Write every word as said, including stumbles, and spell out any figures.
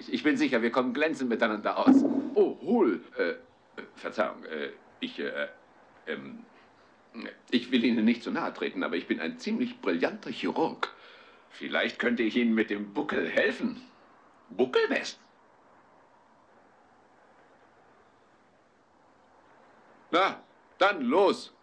natürlich. Ich bin sicher, wir kommen glänzend miteinander aus. Oh, Hul. Äh, Verzeihung, äh, ich, äh, ähm, ich will Ihnen nicht zu nahe treten, aber ich bin ein ziemlich brillanter Chirurg. Vielleicht könnte ich Ihnen mit dem Buckel helfen. Buckelwest. Na, dann los.